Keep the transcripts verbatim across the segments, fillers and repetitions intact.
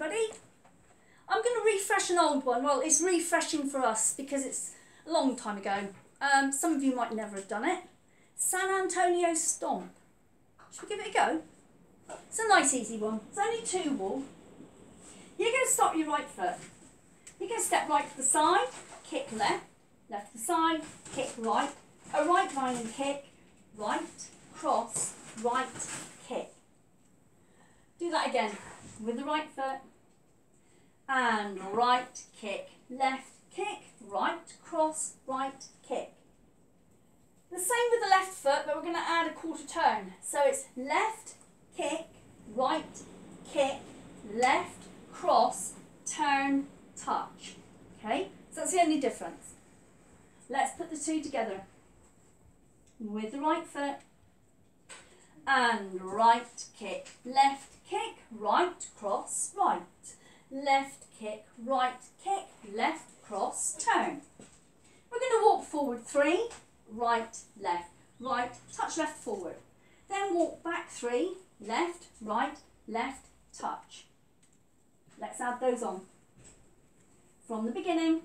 everybody. I'm going to refresh an old one. Well, it's refreshing for us because it's a long time ago. Um, some of you might never have done it. San Antonio Stomp. Should we give it a go? It's a nice easy one. It's only two wall. You're going to start with your right foot. You're going to step right to the side, kick left, left to the side, kick right, a right line and kick, right, cross, right, kick. Do that again with the right foot and right kick, left kick, right cross, right kick. The same with the left foot, but we're going to add a quarter turn. So it's left kick, right kick, left cross, turn, touch. Okay, so that's the only difference. Let's put the two together with the right foot and right kick, left kick, right cross, right, left kick, right kick, left cross, turn. We're going to walk forward three, right, left, right, touch left forward. Then walk back three, left, right, left, touch. Let's add those on. From the beginning.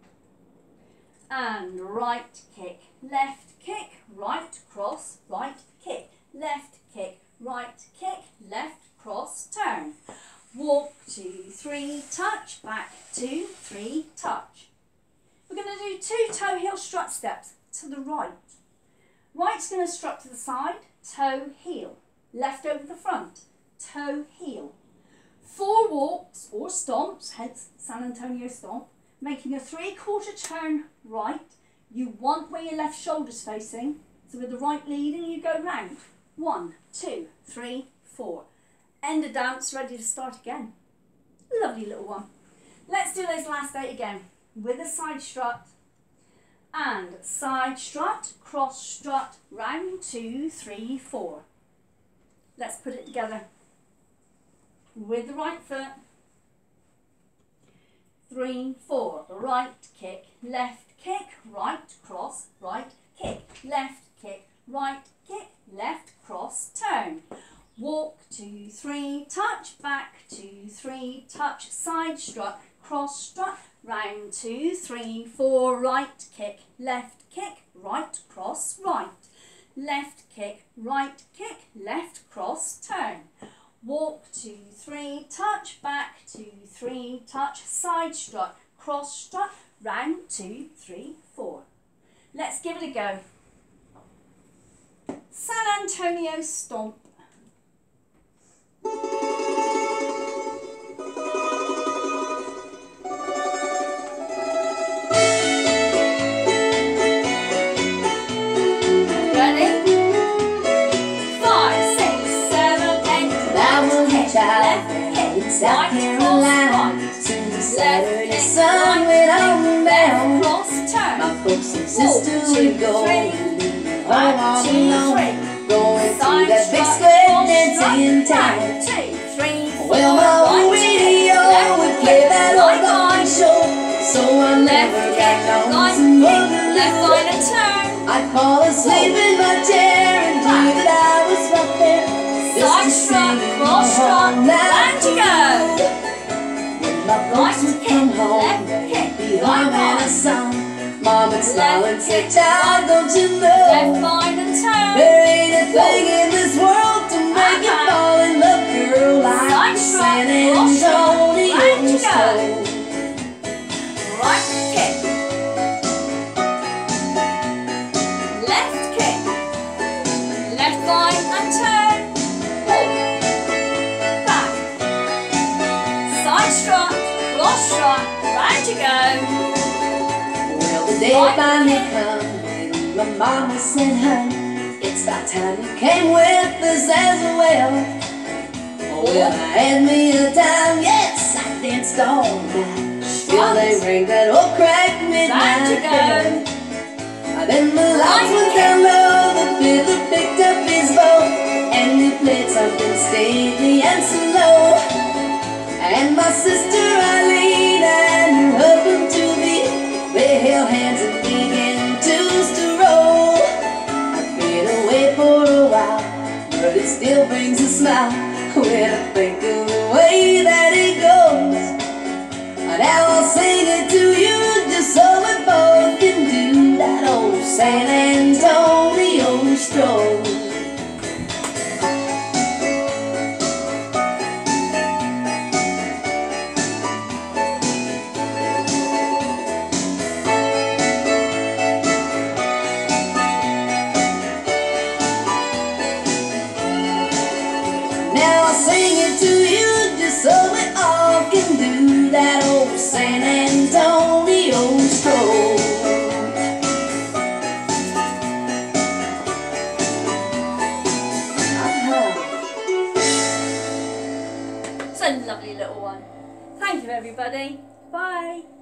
And right kick, left kick, right cross, right kick, left kick, right kick, left cross, turn. Walk, two, three, touch, back, two, three, touch. We're going to do two toe heel strut steps to the right. Right's going to strut to the side, toe heel. Left over the front, toe heel. Four walks or stomps, hence San Antonio Stomp, making a three-quarter turn right. You want where your left shoulder's facing, so with the right leading you go round. One, two, three, four. End of dance, ready to start again. Lovely little one. Let's do those last eight again with a side strut and side strut, cross strut, round, two, three, four. Let's put it together with the right foot. Three, four, right kick, left kick, right cross, right kick, left kick, right kick, left cross, turn. Walk, two, three, touch, back, two, three, touch, side strut, cross strut, round, two, three, four, right kick, left kick, right cross, right, left kick, right kick, left cross, turn. Walk, two, three, touch, back, two, three, touch, side strut, cross strut, round, two, three, four. Let's give it a go. San Antonio Stomp. South Carolina, soon the Saturday sun went on down. My folks and sisters would go home all alone, going to that big square dance in town. Well, my radio would play that old gong show, so I never got lonesome. I'd fall asleep in my chair and dream that I was right there. Side strut, cross strut, round you go. When my folks would come home, they'd be humming a song. Mom would smile and say, child, don't you know, left line and turn. There ain't a thing in this world to make you fall in love, girl, like San Antonio Stomp. Right kick, left kick, left line and turn. Strut, cross strut, round you go. Well, the day right finally come, my mama said, honey, it's about time you came with us as well. Well, I had me a time, yes, I danced all night, till they rang that old crack midnight bell. Then the lights went down low, the fiddler picked up his bow, and he played something stately and slow. And my sister Eileen and her husband to be, they held hands and began to roll. I've been away for a while, but it still brings a smile when I think of the way that it goes. Now I'll sing it to you just so we both can do that old San Antonio stroll. Now I'll sing it to you just so we all can do that old San Antonio stroll. It's a lovely little one. Thank you, everybody. Bye.